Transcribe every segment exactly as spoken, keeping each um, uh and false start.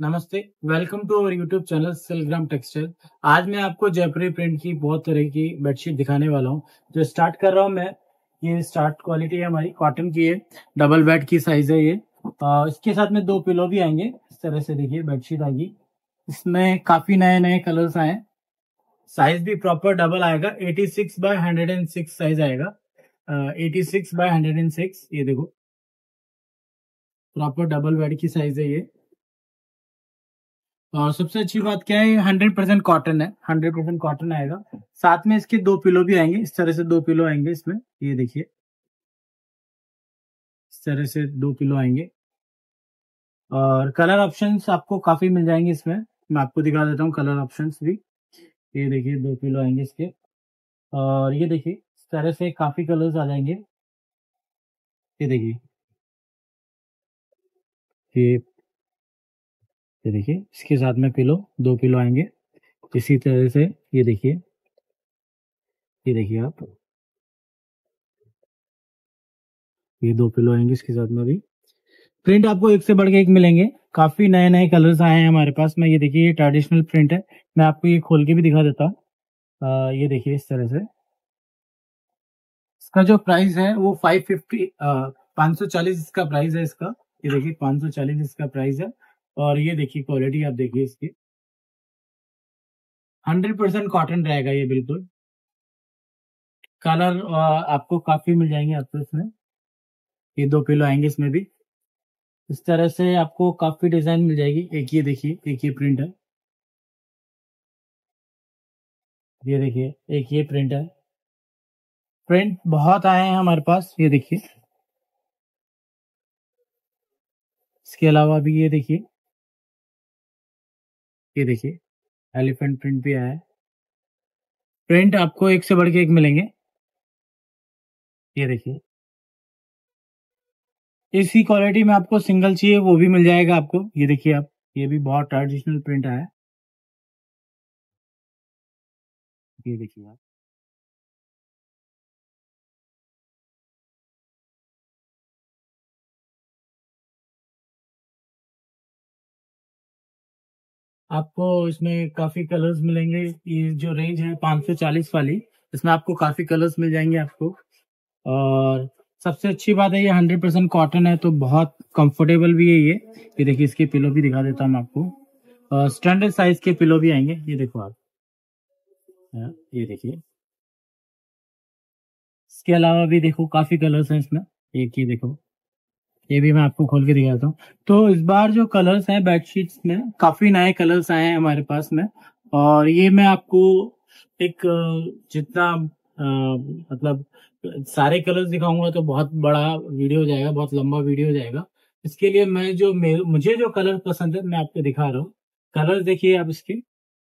नमस्ते, welcome to our YouTube channel सिलग्राम textile. आज मैं आपको जयपुरी प्रिंट की बहुत तरह की बेडशीट दिखाने वाला हूं। जो स्टार्ट कर रहा हूं मैं, ये स्टार्ट क्वालिटी है हमारी कॉटन की है, डबल बेड की साइज है ये। आ, इसके साथ में दो पिलो भी आएंगे। इस तरह से देखिए बेडशीट आएगी। इसमें काफी नए नए कलर्स आए। साइज भी प्रॉपर डबल आएगा। Eighty six by hundred and six size आएगा। Eighty six by hundred and six, ये देखो प्रॉपर डबल बेड की साइज है ये। और सबसे अच्छी बात क्या है, हंड्रेड परसेंट कॉटन है, हंड्रेड परसेंट कॉटन आएगा। साथ में इसके दो पिलो भी आएंगे। इस तरह से दो पिलो आएंगे इसमें, ये देखिए इस तरह से दो पिलो आएंगे। और कलर ऑप्शंस आपको काफी मिल जाएंगे इसमें। मैं आपको दिखा देता हूँ कलर ऑप्शंस भी। ये देखिए दो पिलो आएंगे इसके। और ये देखिए इस तरह से काफी कलर्स आ जाएंगे। ये देखिए ये ये देखिए इसके साथ में पिलो, दो पिलो आएंगे इसी तरह से। ये देखिए ये देखिए आप, ये दो पिलो आएंगे इसके साथ में भी। प्रिंट आपको एक से बढ़ के एक मिलेंगे। काफी नए नए कलर्स आए हैं हमारे पास में। ये देखिए ये ट्रेडिशनल प्रिंट है। मैं आपको ये खोल के भी दिखा देता हूँ। ये देखिए इस तरह से। इसका जो प्राइस है वो फाइव फिफ्टी, पाँच सौ चालीस इसका प्राइस है इसका। ये देखिए पाँच सौ चालीस इसका प्राइस है। और ये देखिए क्वालिटी आप देखिए इसकी, हंड्रेड परसेंट कॉटन रहेगा ये बिल्कुल। कलर आपको काफी मिल जाएंगे आपको इसमें। ये दो पिलो आएंगे इसमें भी। इस तरह से आपको काफी डिजाइन मिल जाएगी। एक ये देखिए, एक ये प्रिंट है। ये देखिए एक ये प्रिंट है। प्रिंट बहुत आए हैं हमारे पास, ये देखिए। इसके अलावा भी ये देखिए, ये देखिए एलिफेंट प्रिंट भी आया है। प्रिंट आपको एक से बढ़ के एक मिलेंगे। ये देखिए इसी क्वालिटी में आपको सिंगल चाहिए वो भी मिल जाएगा आपको। ये देखिए आप, ये भी बहुत ट्रेडिशनल प्रिंट आया है। ये देखिए आप, आपको इसमें काफी कलर्स मिलेंगे। ये जो रेंज है पाँच सौ चालीस वाली, इसमें आपको काफी कलर्स मिल जाएंगे आपको। और सबसे अच्छी बात है ये हंड्रेड परसेंट कॉटन है, तो बहुत कंफर्टेबल भी है ये। ये देखिए इसके पिलो भी दिखा देता हूँ आपको। स्टैंडर्ड साइज के पिलो भी आएंगे। ये देखो आप, ये देखिए। इसके अलावा भी देखो काफी कलर्स हैं इसमें। एक ये देखो, ये भी मैं आपको खोल के दिखाता हूँ। तो इस बार जो कलर्स हैं बेडशीट्स में, काफी नए कलर्स आए हैं हमारे पास में। और ये मैं आपको एक अ, जितना अ, मतलब सारे कलर्स दिखाऊंगा तो बहुत बड़ा वीडियो हो जाएगा, बहुत लंबा वीडियो हो जाएगा। इसके लिए मैं जो मेरे मुझे जो कलर पसंद है मैं आपको दिखा रहा हूँ। कलर देखिए आप इसके,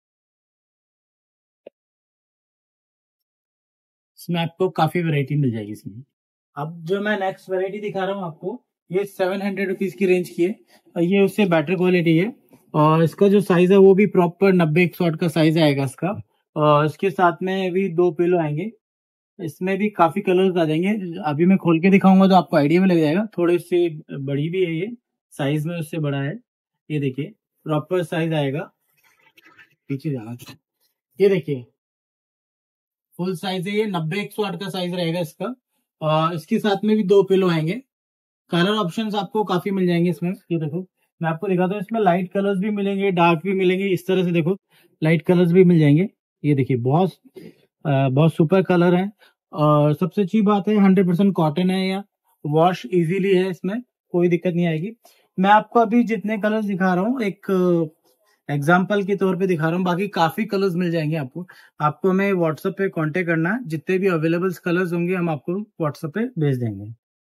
इसमें आपको काफी वैरायटी मिल जाएगी इसमें। अब जो मैं नेक्स्ट वैरायटी दिखा रहा हूँ आपको, ये सेवन हंड्रेड रुपीज की रेंज की है। और ये उससे बेटर क्वालिटी है। और इसका जो साइज है वो भी प्रॉपर नब्बे एक सौ का साइज आएगा इसका। और इसके साथ में भी दो पिलो आएंगे। इसमें भी काफी कलर्स आ जाएंगे। अभी मैं खोल के दिखाऊंगा तो आपको आइडिया में लग जाएगा। थोड़ी सी बड़ी भी है ये, साइज में उससे बड़ा है। ये देखिए प्रॉपर साइज आएगा। पीछे जाना, ये देखिए फुल साइज है ये, नब्बे एक सौ आठ का साइज रहेगा इसका। और इसके साथ में भी दो पिलो आएंगे। कलर ऑप्शंस आपको काफी मिल जाएंगे इसमें। ये देखो मैं आपको दिखाता हूँ, इसमें लाइट कलर्स भी मिलेंगे, डार्क भी मिलेंगे। इस तरह से देखो लाइट कलर्स भी मिल जाएंगे। ये देखिए बहुत अ, बहुत सुपर कलर है। और सबसे अच्छी बात है हंड्रेड परसेंट कॉटन है, या वॉश इजीली है, इसमें कोई दिक्कत नहीं आएगी। मैं आपको अभी जितने कलर्स दिखा रहा हूँ एक एग्जाम्पल के तौर पे दिखा रहा हूँ, बाकी काफी कलर्स मिल जाएंगे आपको। आपको हमें व्हाट्सएप पे कांटेक्ट करना है, जितने भी अवेलेबल कलर्स होंगे हम आपको व्हाट्सएप पे भेज देंगे।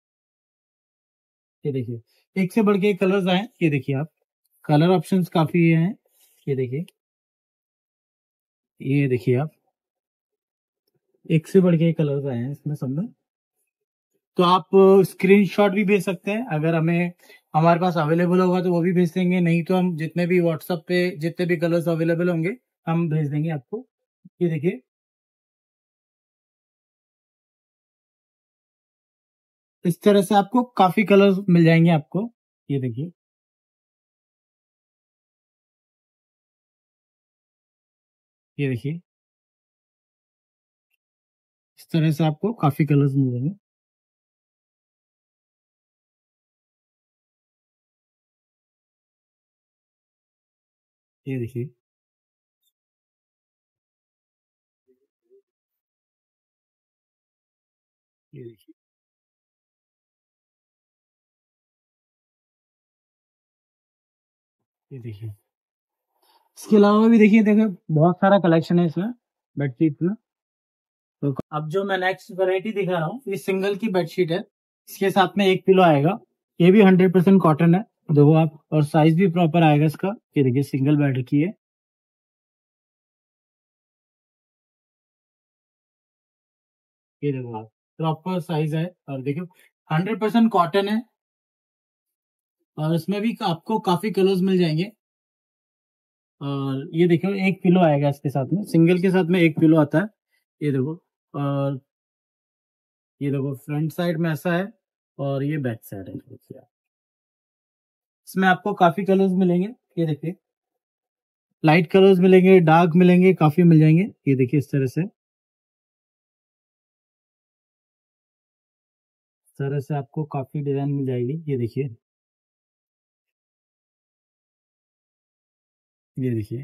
ये देखिए एक से बढ़ के कलर्स आए। ये देखिए आप, कलर ऑप्शंस काफी हैं। ये देखिए, ये देखिए आप, एक से बढ़ के कलर्स आए हैं इसमें सब में। तो आप स्क्रीनशॉट भी भेज सकते हैं, अगर हमें हमारे पास अवेलेबल होगा तो वो भी भेज देंगे, नहीं तो हम जितने भी व्हाट्सएप पे जितने भी कलर्स अवेलेबल होंगे हम भेज देंगे आपको। ये देखिए इस तरह से आपको काफी कलर्स मिल जाएंगे आपको। ये देखिए ये देखिए, इस तरह से आपको काफी कलर्स मिलेंगे। ये देखिए, ये देखिए, ये देखिए। इसके अलावा भी देखिए देखिए बहुत सारा कलेक्शन है इसमें बेडशीट में। तो अब जो मैं नेक्स्ट वैरायटी दिखा रहा हूँ, ये सिंगल की बेडशीट है। इसके साथ में एक पिलो आएगा। ये भी हंड्रेड परसेंट कॉटन है। देखो आप, और साइज भी प्रॉपर आएगा इसका। ये देखिए, सिंगल बेड की है। ये देखो आप, प्रॉपर साइज है। और देखो, हंड्रेड परसेंट कॉटन है। और इसमें भी आपको काफी कलर्स मिल जाएंगे। और ये देखो, एक पिलो आएगा इसके साथ में, सिंगल के साथ में एक पिलो आता है। ये देखो। और ये देखो, फ्रंट साइड में ऐसा है। और ये बैक साइड है, देखिए आप। इसमें आपको काफी कलर्स मिलेंगे। ये देखिए, लाइट कलर्स मिलेंगे, डार्क मिलेंगे, काफी मिल जाएंगे। ये देखिए, इस तरह से, इस तरह से आपको काफी डिजाइन मिल जाएगी। ये देखिए, ये देखिए,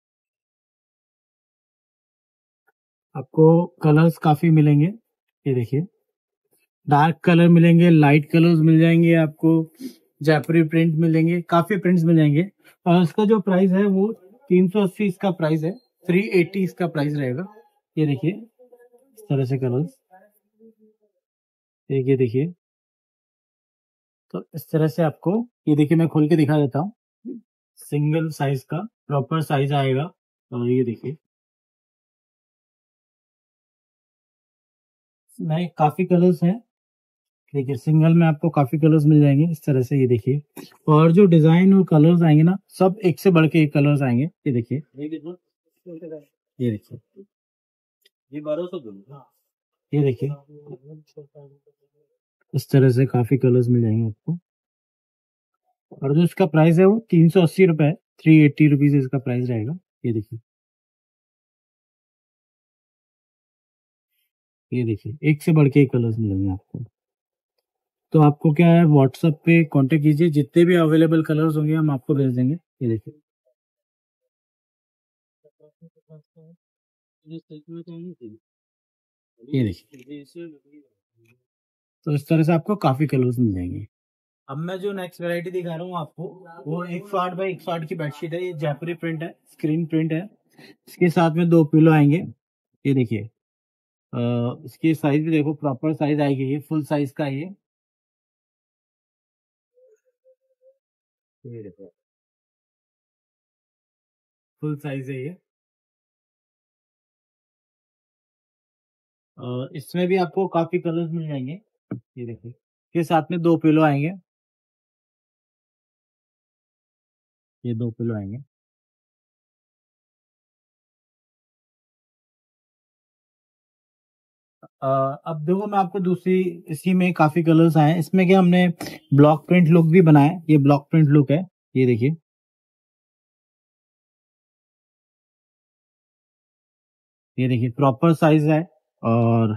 आपको कलर्स काफी मिलेंगे। ये देखिए, डार्क कलर मिलेंगे, लाइट कलर्स मिल जाएंगे आपको, जयपुरी प्रिंट मिलेंगे, काफी प्रिंट्स मिल जाएंगे। और इसका जो प्राइस है वो तीन सौ अस्सी, इसका प्राइस है। थ्री एट्टी इसका प्राइस रहेगा। ये देखिए, इस तरह से कलर्स। एक ये देखिए, तो इस तरह से आपको, ये देखिए, मैं खोल के दिखा देता हूँ। सिंगल साइज का प्रॉपर साइज आएगा। और ये देखिए, इसमें काफी कलर्स हैं। देखिए, सिंगल में आपको काफी कलर्स मिल जाएंगे, इस तरह से। ये देखिए, और जो डिजाइन और कलर्स आएंगे ना, सब एक से बढ़ के एक कलर्स आएंगे। ये देखिए, ये देखिए, ये बारह सौ दूंगा। ये देखिए, इस तरह से काफी कलर्स मिल जाएंगे आपको। और जो इसका प्राइस है वो तीन सौ अस्सी रुपए है। थ्री एट्टी रुपीज इसका प्राइस रहेगा। ये देखिए, ये देखिए, एक से बढ़ के एक कलर्स मिलेंगे आपको। तो आपको क्या है, व्हाट्सएप पे कांटेक्ट कीजिए, जितने भी अवेलेबल कलर्स होंगे हम आपको भेज देंगे। ये देखिए, ये देखिए, तो इस तरह से आपको काफी कलर्स मिल जाएंगे। अब मैं जो नेक्स्ट वैरायटी दिखा रहा हूँ आपको, वो एक सौ आठ बाई एक सौ आठ की बेडशीट है। ये जयपुरी प्रिंट है, स्क्रीन प्रिंट है। इसके साथ में दो पिलो आएंगे। ये देखिए, अ, इसकी साइज भी देखो, प्रॉपर साइज आएगी, ये फुल साइज का है ये। ये देखो, फुल साइज है ये। और इसमें भी आपको काफी कलर्स मिल जाएंगे। ये देखिए, इसके साथ में दो पिलो आएंगे। ये दो पिलो आएंगे। अ, अब देखो, मैं आपको दूसरी, इसी में काफी कलर्स आए हैं। इसमें क्या, हमने ब्लॉक प्रिंट लुक भी बनाया है। ये ब्लॉक प्रिंट लुक है। ये देखिए, ये देखिए, प्रॉपर साइज है। और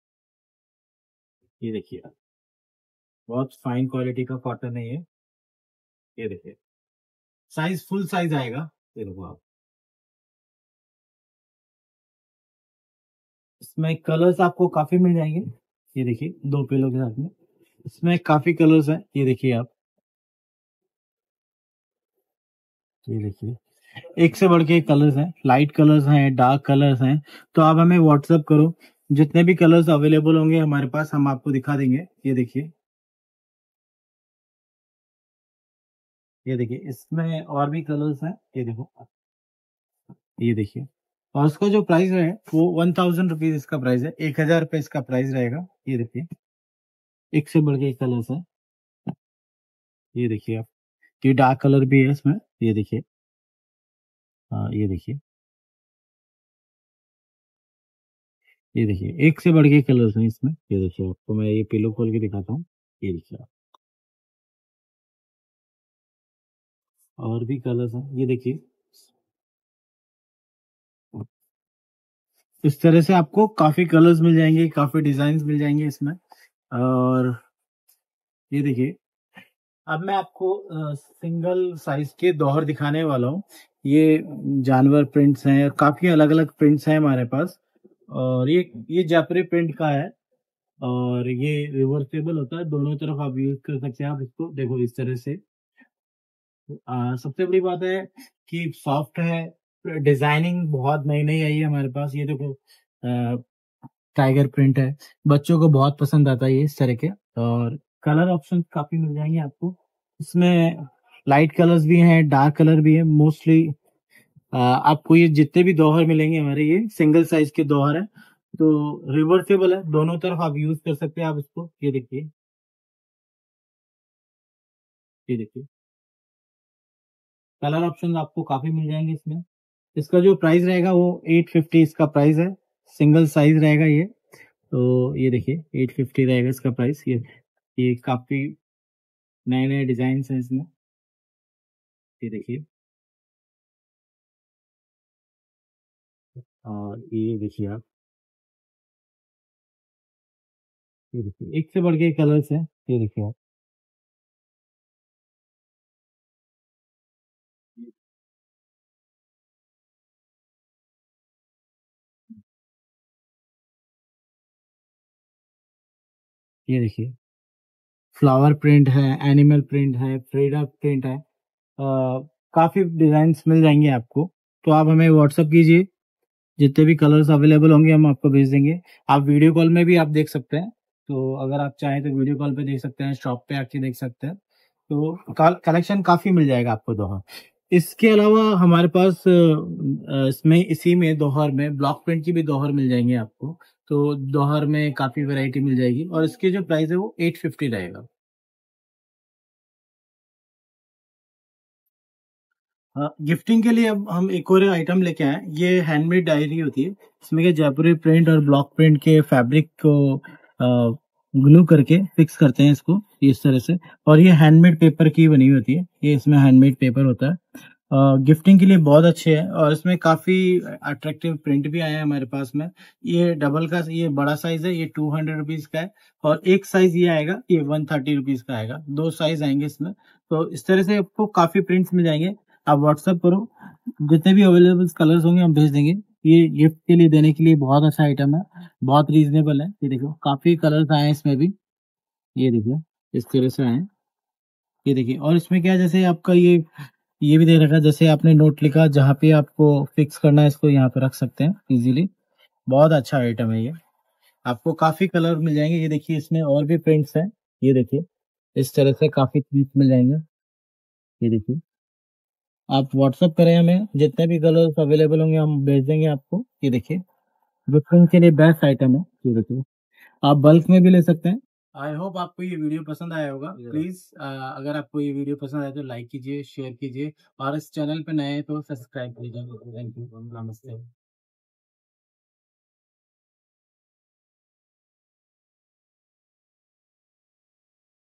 ये देखिए, बहुत फाइन क्वालिटी का कॉटन है ये। ये देखिए, साइज फुल साइज आएगा। ये देखो आप, इसमें कलर्स आपको काफी मिल जाएंगे। ये देखिए, दो पिलो के साथ में इसमें काफी कलर्स हैं। ये देखिए आप, ये देखिए, एक से बढ़ के एक कलर्स हैं, लाइट कलर्स हैं, डार्क कलर्स हैं। तो आप हमें व्हाट्सअप करो, जितने भी कलर्स अवेलेबल होंगे हमारे पास, हम आपको दिखा देंगे। ये देखिए, ये देखिए, इसमें और भी कलर्स हैं। ये देखो, ये देखिए। और उसका जो प्राइस है वो वन थाउजेंड रुपीज इसका प्राइस है। एक हजार रुपये इसका प्राइस रहेगा। ये देखिए, एक से बढ़ के एक कलर्स है। ये देखिए आप, ये डार्क कलर भी है इसमें। ये देखिए, हाँ, ये देखिए, ये देखिए, एक से बढ़ के कलर्स हैं इसमें। ये देखिए, आपको मैं ये पिलो खोल के दिखाता हूँ। ये देखिए आप, और भी कलर्स हैं। ये देखिए, इस तरह से आपको काफी कलर्स मिल जाएंगे, काफी डिजाइन मिल जाएंगे इसमें। और ये देखिए, अब मैं आपको सिंगल साइज के दोहर दिखाने वाला हूँ। ये जानवर प्रिंट्स हैं, काफी अलग अलग प्रिंट्स हैं हमारे पास। और ये ये जापरी प्रिंट का है, और ये रिवर्सेबल होता है, दोनों तरफ आप यूज कर सकते हैं। आप इसको देखो इस तरह से। आ, सबसे बड़ी बात है कि सॉफ्ट है, डिजाइनिंग बहुत नई नई आई है हमारे पास। ये देखो, टाइगर प्रिंट है, बच्चों को बहुत पसंद आता है ये इस तरह के। और कलर ऑप्शन काफी मिल जाएंगे आपको इसमें। लाइट कलर्स भी हैं, डार्क कलर भी है। मोस्टली आपको ये जितने भी दोहर मिलेंगे हमारे, ये सिंगल साइज के दोहर है, तो रिवर्सेबल है, दोनों तरफ आप यूज कर सकते हैं आप इसको। ये देखिए, ये देखिए, कलर ऑप्शन आपको काफी मिल जाएंगे इसमें। इसका जो प्राइस रहेगा वो एट फिफ्टी इसका प्राइस है। सिंगल साइज रहेगा ये, तो ये देखिए एट फिफ्टी रहेगा इसका प्राइस। ये ये काफी नए नए डिजाइन हैं इसमें। ये देखिए, और ये देखिए आप, ये देखिए एक से बढ़ के कलर्स हैं। ये देखिए आप, ये देखिए फ्लावर प्रिंट है, एनिमल प्रिंट है, फ्रीडा प्रिंट है। आ, काफी डिजाइन मिल जाएंगे आपको। तो आप हमें व्हाट्सअप कीजिए, जितने भी कलर्स अवेलेबल होंगे हम आपको भेज देंगे। आप वीडियो कॉल में भी आप देख सकते हैं, तो अगर आप चाहें तो वीडियो कॉल पे देख सकते हैं, शॉप पे आके देख सकते हैं। तो कलेक्शन काफी मिल जाएगा आपको दोहर। इसके अलावा हमारे पास अ, अ, इसमें इसी में दोहर में ब्लॉक प्रिंट की भी दोहर मिल जाएंगे आपको। तो दोहर में काफी वैरायटी मिल जाएगी, और इसकी जो प्राइस है वो एट फिफ्टी रहेगा। हाँ, गिफ्टिंग के लिए अब हम एक और आइटम लेके आए। ये हैंडमेड डायरी होती है, इसमें के जयपुरी प्रिंट और ब्लॉक प्रिंट के फैब्रिक को ग्लू करके फिक्स करते हैं इसको इस तरह से। और ये हैंडमेड पेपर की बनी होती है, ये इसमें हैंडमेड पेपर होता है। गिफ्टिंग के लिए बहुत अच्छे हैं, और इसमें काफी अट्रैक्टिव प्रिंट भी आए हैं हमारे पास में। ये डबल का, ये बड़ा साइज है, ये टू हंड्रेड रुपीज का है। और एक साइज ये आएगा, ये वन थर्टी रुपीज का आएगा। दो साइज आएंगे इसमें। तो इस तरह से आपको काफी प्रिंट्स मिल जाएंगे। आप व्हाट्सएप करो, जितने भी अवेलेबल कलर्स होंगे हम भेज देंगे। ये गिफ्ट के लिए देने के लिए बहुत अच्छा आइटम है, बहुत रीजनेबल है। ये देखो काफी कलर्स आए हैं इसमें भी। ये देखिए इस तरह से आए हैं। ये देखिए, और इसमें क्या है, जैसे आपका ये ये भी दे रखा है, जैसे आपने नोट लिखा, जहाँ पे आपको फिक्स करना है इसको यहाँ पे रख सकते हैं इजीली। बहुत अच्छा आइटम है ये। आपको काफी कलर मिल जाएंगे। ये देखिए इसमें और भी प्रिंट्स हैं। ये देखिए इस तरह से काफी प्रिंट्स मिल जाएंगे। ये देखिए, आप व्हाट्सअप करें हमें, जितने भी कलर्स अवेलेबल होंगे हम भेज देंगे आपको। ये देखिए, गिफ्टिंग के लिए बेस्ट आइटम है। ये देखिए, आप बल्क में भी ले सकते हैं। आई होप आपको ये वीडियो पसंद आया होगा। प्लीज अगर आपको ये वीडियो पसंद आए तो लाइक कीजिए, शेयर कीजिए, और इस चैनल पे नए हैं तो सब्सक्राइब कीजिए। थैंक यू, नमस्ते।